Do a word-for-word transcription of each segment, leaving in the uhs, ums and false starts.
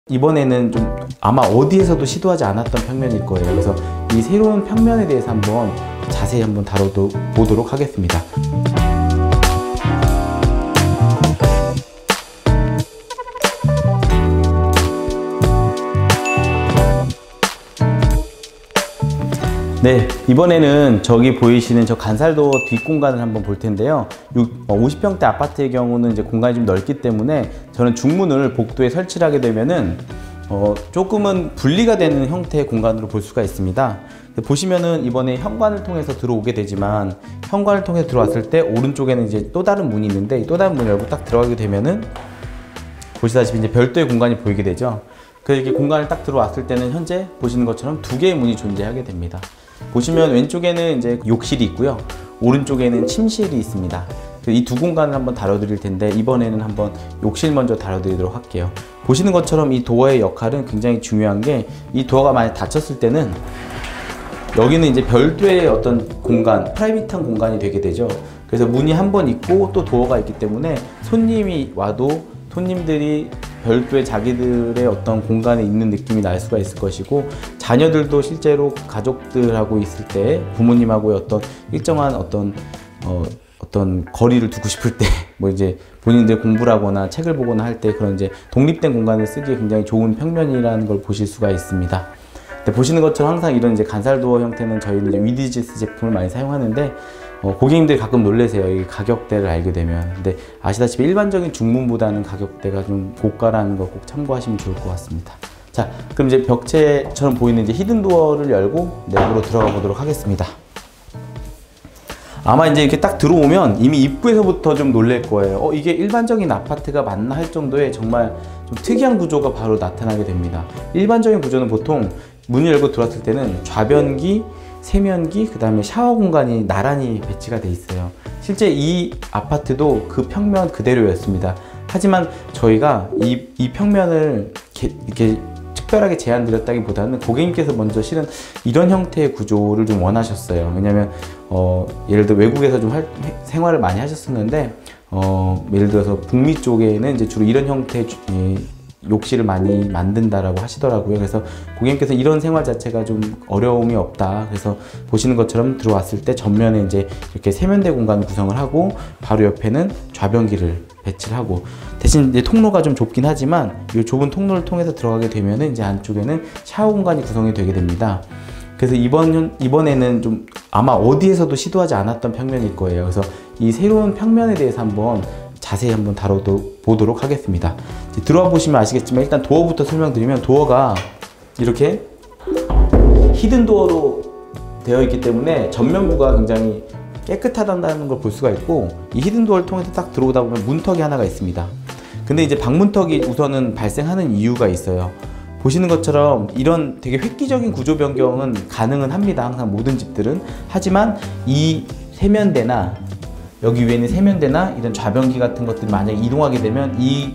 이번에는 좀 아마 어디에서도 시도하지 않았던 평면일 거예요. 그래서 이 새로운 평면에 대해서 한번 자세히 한번 다뤄보도록 하겠습니다. 네, 이번에는 저기 보이시는 저 간살도어 뒷공간을 한번 볼 텐데요. 오십 평대 아파트의 경우는 이제 공간이 좀 넓기 때문에 저는 중문을 복도에 설치를 하게 되면은 어 조금은 분리가 되는 형태의 공간으로 볼 수가 있습니다. 보시면은 이번에 현관을 통해서 들어오게 되지만 현관을 통해서 들어왔을 때 오른쪽에는 이제 또 다른 문이 있는데 또 다른 문을 열고 딱 들어가게 되면은 보시다시피 이제 별도의 공간이 보이게 되죠. 그래서 이렇게 공간을 딱 들어왔을 때는 현재 보시는 것처럼 두 개의 문이 존재하게 됩니다. 보시면 왼쪽에는 이제 욕실이 있고요, 오른쪽에는 침실이 있습니다. 이 두 공간을 한번 다뤄드릴 텐데 이번에는 한번 욕실 먼저 다뤄드리도록 할게요. 보시는 것처럼 이 도어의 역할은 굉장히 중요한 게, 이 도어가 만약 닫혔을 때는 여기는 이제 별도의 어떤 공간, 프라이빗한 공간이 되게 되죠. 그래서 문이 한 번 있고 또 도어가 있기 때문에 손님이 와도 손님들이 별도의 자기들의 어떤 공간에 있는 느낌이 날 수가 있을 것이고, 자녀들도 실제로 가족들하고 있을 때 부모님하고의 어떤 일정한 어떤 어, 어떤 거리를 두고 싶을 때 뭐 이제 본인들 공부를 하거나 책을 보거나 할 때 그런 이제 독립된 공간을 쓰기에 굉장히 좋은 평면이라는 걸 보실 수가 있습니다. 근데 보시는 것처럼 항상 이런 이제 간살도어 형태는 저희는 이제 위디지스 제품을 많이 사용하는데 어, 고객님들이 가끔 놀라세요. 이 가격대를 알게 되면. 근데 아시다시피 일반적인 중문보다는 가격대가 좀 고가라는 거 꼭 참고하시면 좋을 것 같습니다. 자, 그럼 이제 벽체처럼 보이는 이제 히든도어를 열고 내부로 들어가 보도록 하겠습니다. 아마 이제 이렇게 딱 들어오면 이미 입구에서부터 좀 놀랄 거예요. 어, 이게 일반적인 아파트가 맞나 할 정도의 정말 좀 특이한 구조가 바로 나타나게 됩니다. 일반적인 구조는 보통 문을 열고 들어왔을 때는 좌변기, 세면기, 그 다음에 샤워 공간이 나란히 배치가 돼 있어요. 실제 이 아파트도 그 평면 그대로였습니다. 하지만 저희가 이, 이 평면을 이렇게, 이렇게 특별하게 제안 드렸다기보다는 고객님께서 먼저 실은 이런 형태의 구조를 좀 원하셨어요. 왜냐면 어, 예를 들어 외국에서 좀 할, 생활을 많이 하셨었는데 어, 예를 들어서 북미 쪽에는 이제 주로 이런 형태의 이, 욕실을 많이 만든다라고 하시더라고요. 그래서 고객님께서 이런 생활 자체가 좀 어려움이 없다. 그래서 보시는 것처럼 들어왔을 때 전면에 이제 이렇게 세면대 공간을 구성을 하고 바로 옆에는 좌변기를 배치를 하고, 대신 이제 통로가 좀 좁긴 하지만 이 좁은 통로를 통해서 들어가게 되면은 이제 안쪽에는 샤워 공간이 구성이 되게 됩니다. 그래서 이번, 이번에는 좀 아마 어디에서도 시도하지 않았던 평면일 거예요. 그래서 이 새로운 평면에 대해서 한번 자세히 한번 다뤄보도록 하겠습니다. 들어와 보시면 아시겠지만 일단 도어부터 설명드리면, 도어가 이렇게 히든 도어로 되어 있기 때문에 전면부가 굉장히 깨끗하다는 걸 볼 수가 있고, 이 히든 도어를 통해서 딱 들어오다 보면 문턱이 하나가 있습니다. 근데 이제 방문턱이 우선은 발생하는 이유가 있어요. 보시는 것처럼 이런 되게 획기적인 구조 변경은 가능은 합니다. 항상 모든 집들은. 하지만 이 세면대나 여기 위에 있는 세면대나 이런 좌변기 같은 것들이 만약에 이동하게 되면 이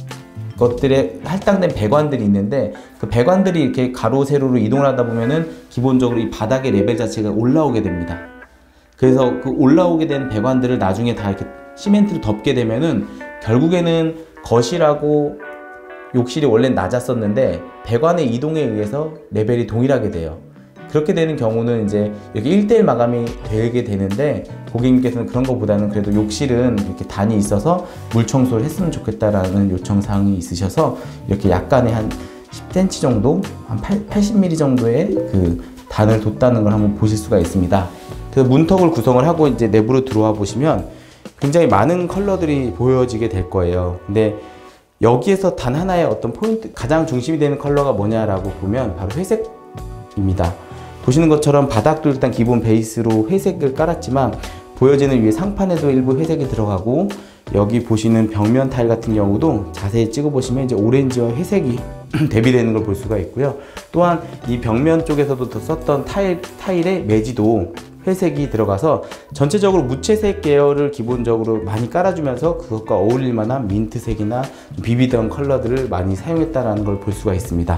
것들에 할당된 배관들이 있는데, 그 배관들이 이렇게 가로 세로로 이동을 하다 보면은 기본적으로 이 바닥의 레벨 자체가 올라오게 됩니다. 그래서 그 올라오게 된 배관들을 나중에 다 이렇게 시멘트로 덮게 되면은 결국에는 거실하고 욕실이 원래는 낮았었는데 배관의 이동에 의해서 레벨이 동일하게 돼요. 그렇게 되는 경우는 이제 이렇게 일 대 일 마감이 되게 되는데, 고객님께서는 그런 것보다는 그래도 욕실은 이렇게 단이 있어서 물 청소를 했으면 좋겠다라는 요청사항이 있으셔서 이렇게 약간의 한 십 센티미터 정도, 한 팔십 밀리미터 정도의 그 단을 뒀다는 걸 한번 보실 수가 있습니다. 그래서 문턱을 구성을 하고 이제 내부로 들어와 보시면 굉장히 많은 컬러들이 보여지게 될 거예요. 근데 여기에서 단 하나의 어떤 포인트, 가장 중심이 되는 컬러가 뭐냐라고 보면 바로 회색입니다. 보시는 것처럼 바닥도 일단 기본 베이스로 회색을 깔았지만 보여지는 위에 상판에도 일부 회색이 들어가고, 여기 보시는 벽면 타일 같은 경우도 자세히 찍어 보시면 이제 오렌지와 회색이 대비되는 걸 볼 수가 있고요. 또한 이 벽면 쪽에서도 더 썼던 타일, 타일의 매지도 회색이 들어가서 전체적으로 무채색 계열을 기본적으로 많이 깔아주면서 그것과 어울릴 만한 민트색이나 비비드한 컬러들을 많이 사용했다는 걸 볼 수가 있습니다.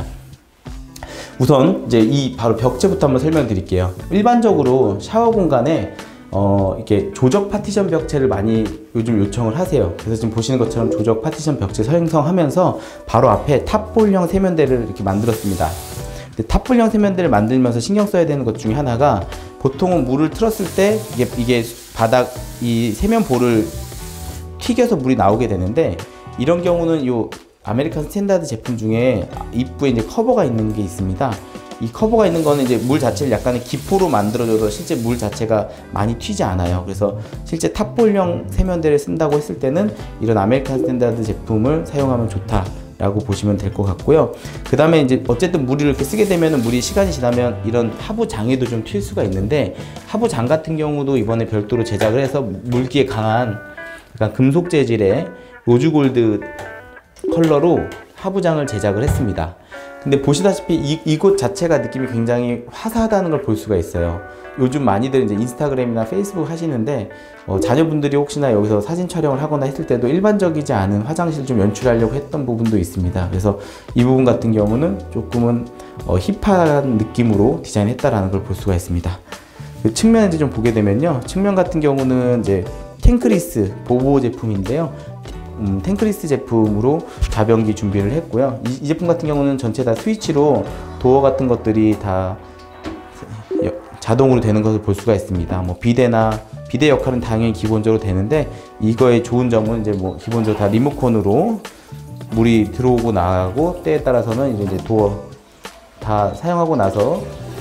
우선 이제 이 바로 벽체부터 한번 설명드릴게요. 일반적으로 샤워 공간에 어, 이렇게 조적 파티션 벽체를 많이 요즘 요청을 하세요. 그래서 지금 보시는 것처럼 조적 파티션 벽체 형성하면서 바로 앞에 탑볼형 세면대를 이렇게 만들었습니다. 근데 탑볼형 세면대를 만들면서 신경 써야 되는 것 중에 하나가, 보통은 물을 틀었을 때 이게, 이게 바닥 이 세면볼을 튀겨서 물이 나오게 되는데, 이런 경우는 요 아메리칸 스탠다드 제품 중에 입구에 이제 커버가 있는 게 있습니다. 이 커버가 있는 거는 이제 물 자체를 약간의 기포로 만들어줘서 실제 물 자체가 많이 튀지 않아요. 그래서 실제 탑볼형 세면대를 쓴다고 했을 때는 이런 아메리칸 스탠다드 제품을 사용하면 좋다라고 보시면 될 것 같고요. 그 다음에 이제 어쨌든 물을 이렇게 쓰게 되면 물이 시간이 지나면 이런 하부 장에도 좀 튈 수가 있는데, 하부 장 같은 경우도 이번에 별도로 제작을 해서 물기에 강한 약간 금속 재질의 로즈골드 컬러로 하부장을 제작을 했습니다. 근데 보시다시피 이, 이곳 자체가 느낌이 굉장히 화사하다는 걸 볼 수가 있어요. 요즘 많이들 이제 인스타그램이나 페이스북 하시는데, 어, 자녀분들이 혹시나 여기서 사진 촬영을 하거나 했을 때도 일반적이지 않은 화장실을 좀 연출하려고 했던 부분도 있습니다. 그래서 이 부분 같은 경우는 조금은 어, 힙한 느낌으로 디자인했다라는 걸 볼 수가 있습니다. 그 측면 이제 좀 보게 되면요, 측면 같은 경우는 이제 탱크리스 보보 제품인데요. 음, 탱크리스 제품으로 가변기 준비를 했고요. 이, 이 제품 같은 경우는 전체 다 스위치로 도어 같은 것들이 다 자동으로 되는 것을 볼 수가 있습니다. 뭐 비데나 비데 역할은 당연히 기본적으로 되는데, 이거의 좋은 점은 이제 뭐 기본적으로 다 리모컨으로 물이 들어오고 나가고, 때에 따라서는 이제 도어 다 사용하고 나서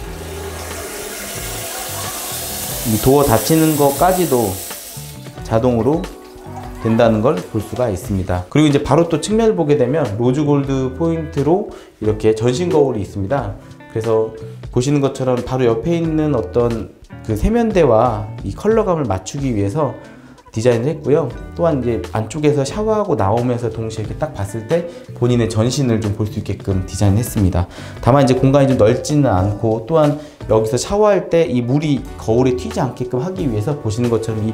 이 도어 닫히는 것까지도 자동으로 된다는 걸 볼 수가 있습니다. 그리고 이제 바로 또 측면을 보게 되면 로즈골드 포인트로 이렇게 전신 거울이 있습니다. 그래서 보시는 것처럼 바로 옆에 있는 어떤 그 세면대와 이 컬러감을 맞추기 위해서 디자인을 했고요. 또한 이제 안쪽에서 샤워하고 나오면서 동시에 이렇게 딱 봤을 때 본인의 전신을 좀 볼 수 있게끔 디자인했습니다. 다만 이제 공간이 좀 넓지는 않고, 또한 여기서 샤워할 때 이 물이 거울에 튀지 않게끔 하기 위해서 보시는 것처럼 이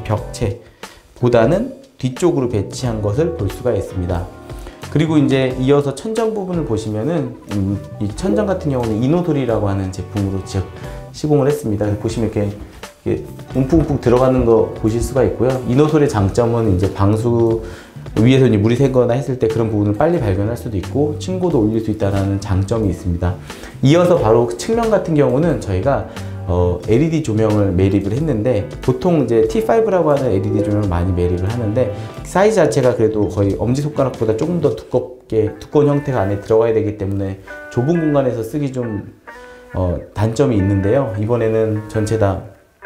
벽체보다는 뒤쪽으로 배치한 것을 볼 수가 있습니다. 그리고 이제 이어서 천정 부분을 보시면은 음, 이 천정 같은 경우는 이노솔이라고 하는 제품으로 즉 시공을 했습니다. 보시면 이렇게, 이렇게 움푹움푹 들어가는 거 보실 수가 있고요. 이노솔의 장점은 이제 방수 위에서 이제 물이 새거나 했을 때 그런 부분을 빨리 발견할 수도 있고 층고도 올릴 수 있다는 장점이 있습니다. 이어서 바로 측면 같은 경우는 저희가 어, 엘이디 조명을 매립을 했는데, 보통 이제 티 파이브라고 하는 엘이디 조명을 많이 매립을 하는데, 사이즈 자체가 그래도 거의 엄지손가락보다 조금 더 두껍게, 두꺼운 형태가 안에 들어가야 되기 때문에 좁은 공간에서 쓰기 좀 어, 단점이 있는데요. 이번에는 전체 다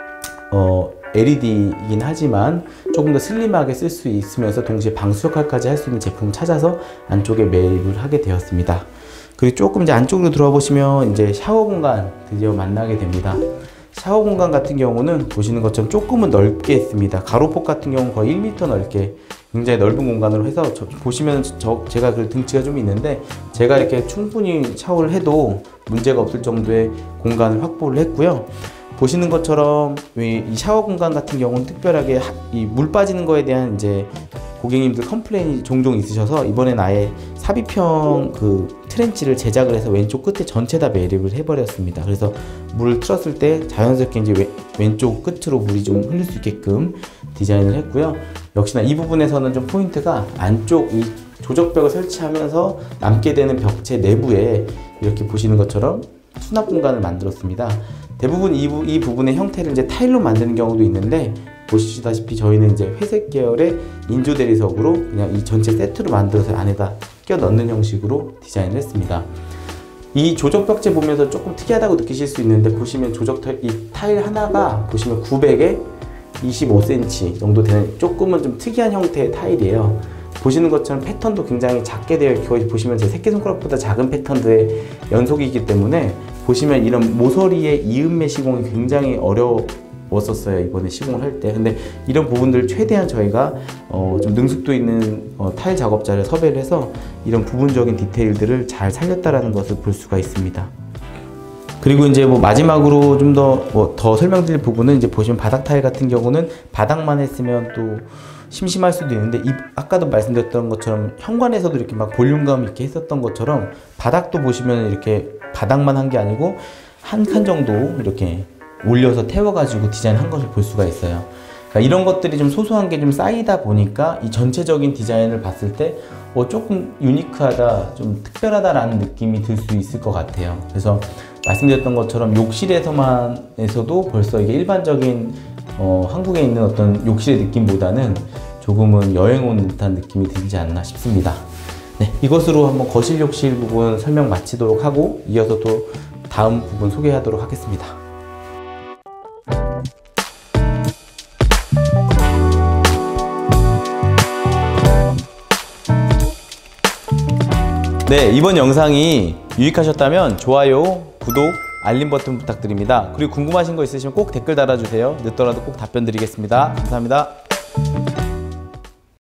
어, 엘이디이긴 하지만 조금 더 슬림하게 쓸 수 있으면서 동시에 방수 역할까지 할 수 있는 제품을 찾아서 안쪽에 매립을 하게 되었습니다. 그리고 조금 이제 안쪽으로 들어와 보시면 이제 샤워 공간 드디어 만나게 됩니다. 샤워 공간 같은 경우는 보시는 것처럼 조금은 넓게 했습니다. 가로폭 같은 경우는 거의 일 미터 넓게 굉장히 넓은 공간으로 해서, 저, 보시면 저, 제가 그 등치가 좀 있는데, 제가 이렇게 충분히 샤워를 해도 문제가 없을 정도의 공간을 확보를 했고요. 보시는 것처럼 이 샤워 공간 같은 경우는 특별하게 이 물 빠지는 거에 대한 이제 고객님들 컴플레인이 종종 있으셔서 이번엔 아예 삽입형 그 트렌치를 제작을 해서 왼쪽 끝에 전체 다 매립을 해버렸습니다. 그래서 물을 틀었을 때 자연스럽게 이제 왼, 왼쪽 끝으로 물이 좀 흐를 수 있게끔 디자인을 했고요. 역시나 이 부분에서는 좀 포인트가 안쪽 이 조적벽을 설치하면서 남게 되는 벽체 내부에 이렇게 보시는 것처럼 수납 공간을 만들었습니다. 대부분 이, 부, 이 부분의 형태를 이제 타일로 만드는 경우도 있는데, 보시다시피 저희는 이제 회색 계열의 인조 대리석으로 그냥 이 전체 세트로 만들어서 안에다 끼워 넣는 형식으로 디자인을 했습니다. 이 조적 벽체 보면서 조금 특이하다고 느끼실 수 있는데, 보시면 조적 이 타일 하나가 보시면 구백에 이십오 센티미터 정도 되는 조금은 좀 특이한 형태의 타일이에요. 보시는 것처럼 패턴도 굉장히 작게 되어 있고, 보시면 제 새끼손가락보다 작은 패턴들의 연속이기 때문에 보시면 이런 모서리의 이음매 시공이 굉장히 어려웠었어요, 이번에 시공을 할 때. 근데 이런 부분들 최대한 저희가 어 좀 능숙도 있는 어 타일 작업자를 섭외를 해서 이런 부분적인 디테일들을 잘 살렸다라는 것을 볼 수가 있습니다. 그리고 이제 뭐 마지막으로 좀 더 뭐 더 설명드릴 부분은, 이제 보시면 바닥 타일 같은 경우는 바닥만 했으면 또 심심할 수도 있는데, 이 아까도 말씀드렸던 것처럼 현관에서도 이렇게 막 볼륨감 있게 했었던 것처럼 바닥도 보시면 이렇게 바닥만 한 게 아니고 한 칸 정도 이렇게 올려서 태워가지고 디자인한 것을 볼 수가 있어요. 그러니까 이런 것들이 좀 소소한 게 좀 쌓이다 보니까 이 전체적인 디자인을 봤을 때 어, 조금 유니크하다, 좀 특별하다라는 느낌이 들 수 있을 것 같아요. 그래서 말씀드렸던 것처럼 욕실에서만에서도 벌써 이게 일반적인 어, 한국에 있는 어떤 욕실의 느낌보다는 조금은 여행 온 듯한 느낌이 들지 않나 싶습니다. 네, 이것으로 한번 거실 욕실 부분 설명 마치도록 하고 이어서 또 다음 부분 소개하도록 하겠습니다. 네, 이번 영상이 유익하셨다면 좋아요, 구독, 알림 버튼 부탁드립니다. 그리고 궁금하신 거 있으시면 꼭 댓글 달아주세요. 늦더라도 꼭 답변 드리겠습니다. 감사합니다.